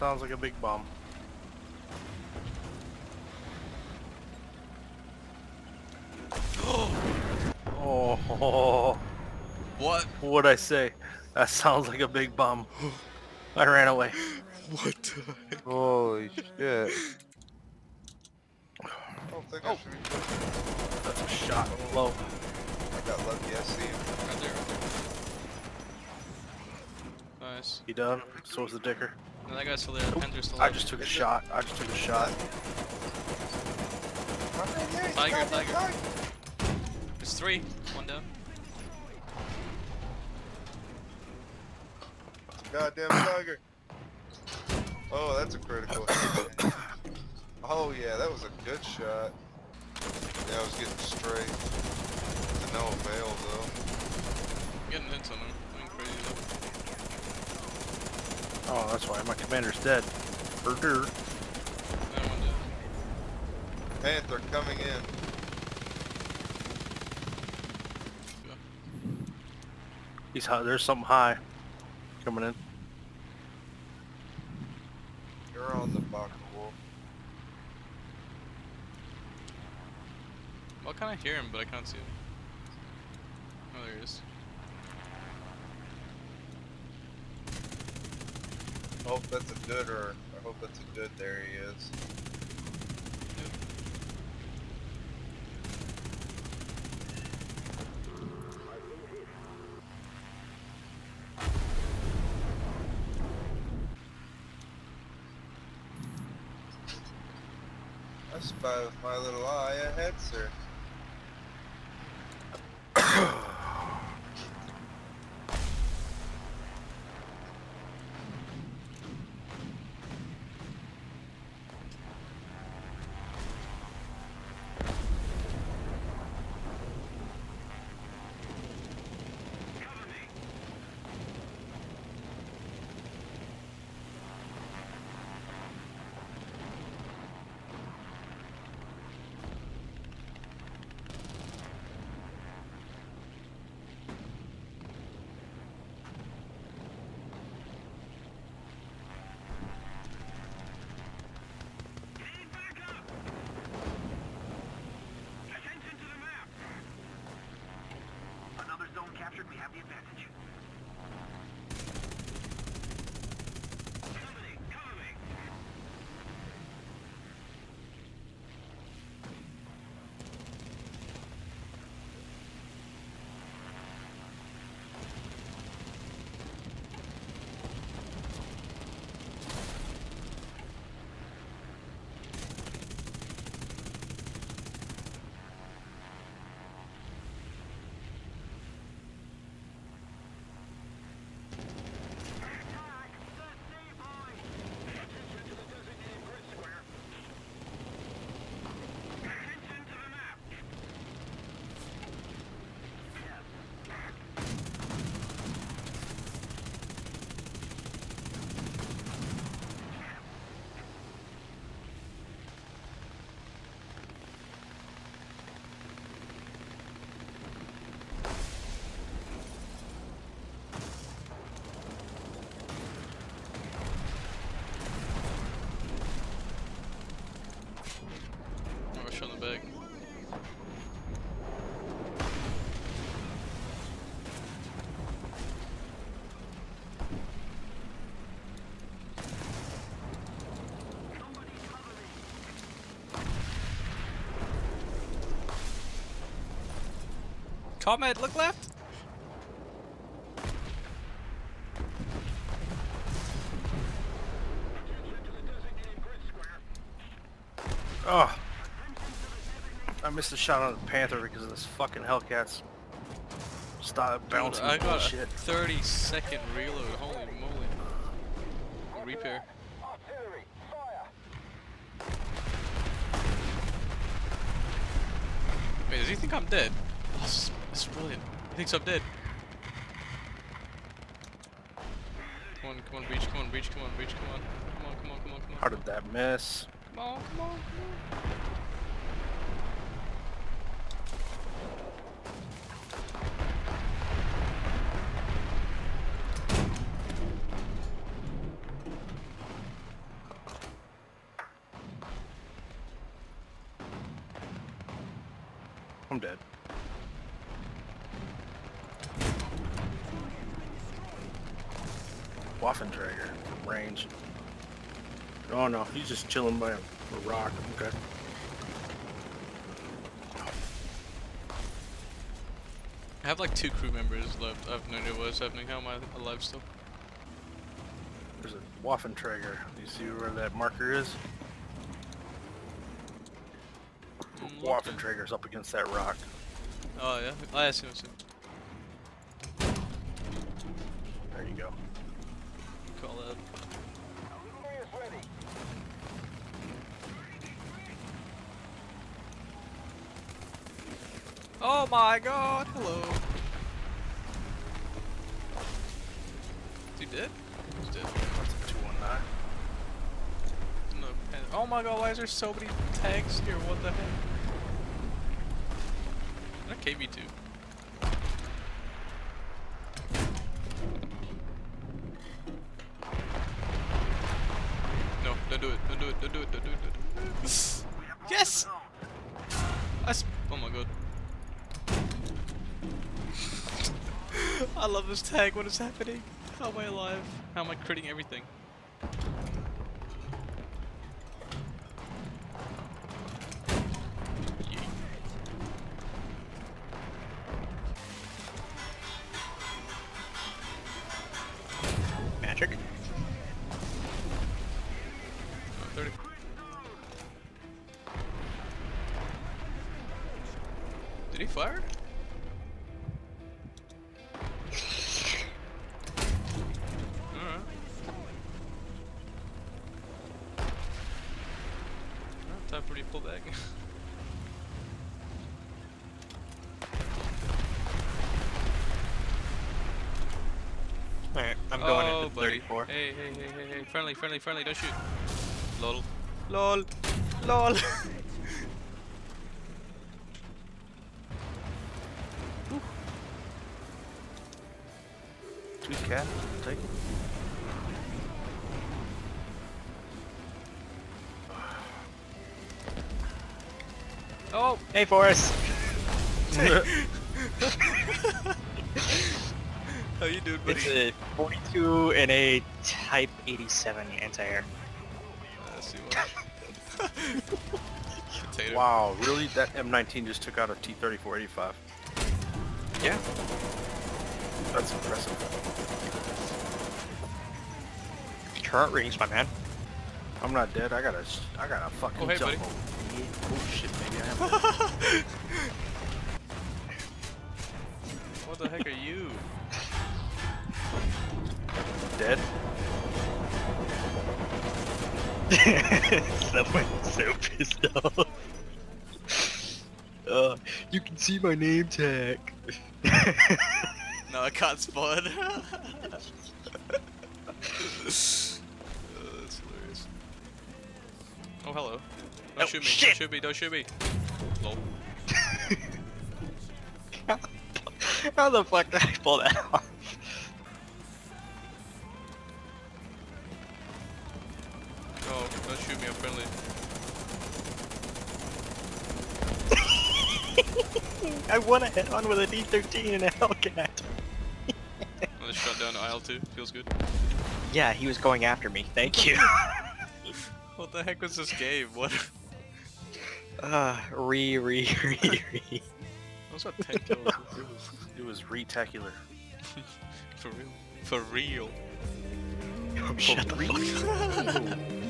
sounds like a big bomb. Oh, What? what'd I say? That sounds like a big bomb. I ran away. What the heck? Holy shit. I don't think I should be pushing. That's a shot. Low. I got lucky, I see him. Right there, right there. Nice. He done? So is the dicker. No, that guy's still there. Panther's still I up. just took a shot. I just took a shot. Tiger, tiger. There's 3. 1 down. Goddamn tiger. Oh, that's a critical. Oh yeah, that was a good shot. Yeah, I was getting straight. To no avail though. Getting hits on him. Going crazy though. Oh, that's why my commander's dead. Murder. That one down. Panther coming in. He's high. There's something high coming in. You're on the Baka Wolf. Well, I kind of hear him, but I can't see him. Oh, there he is. I hope that's a good or I hope that's a good. There he is. I spy with my little eye ahead, sir. Captured, we have the advantage. Cover me, cover me. Rush on the back. Comet, look left! Oh. I missed a shot on the Panther because of this fucking Hellcats. Stop bouncing. I got bullshit. a 30-second reload, holy moly. Repair. Wait, does he think I'm dead? Oh, this is brilliant. He thinks I'm dead. Come on, come on, breach, come on, breach, come on, breach, come on. Come on, come on, come on, come on. How did that miss? Come on, come on, come on. I'm dead. Waffentrager from range. Oh no, he's just chilling by a rock. Okay. I have like 2 crew members left. I have no idea what's happening. How am I alive still? There's a Waffentrager. You see where that marker is? Waffentrager's up against that rock. Oh yeah, I see. There you go. Call that. Oh my god, hello. Is he dead? He's dead. That's a 219. No, oh my god, why is there so many tags here? What the heck? That KV2. No, don't do it, don't do it, don't do it, don't do it, don't do it. Yes! Oh my god. I love this tag, what is happening? How am I alive? How am I critting everything? Magic. 30. Did he fire? Alright. Time for me to pull back. Alright, I'm going Oh, into buddy. 34. Hey, friendly, don't shoot. Lol. Lol. Lol. Sweet cat. Take it. Oh! Hey, Forrest! How you doing, buddy? It's a 42 and a Type 87 anti-air. Let's see what. Potato. Wow, really? That M19 just took out a T-34-85. Yeah. That's impressive. Current rings, my man. I'm not dead. I gotta fucking Oh, hey, jump buddy. over. Oh shit, maybe I am What the heck are you? dead. Someone's so pissed off. You can see my name tag. No, I can't spawn. That's hilarious. Oh, hello. Don't Oh, shoot me, shit. don't shoot me, don't shoot me. Lol. How the fuck did I pull that off? Oh, don't shoot me, I'm friendly. I won a head on with a D13 and a Hellcat. I just shot down aisle 2, feels good. Yeah, he was going after me. Thank you. What the heck was this game? What? Re. What's that 10 kills? It was retacular. For real. For real. Shut the fuck up.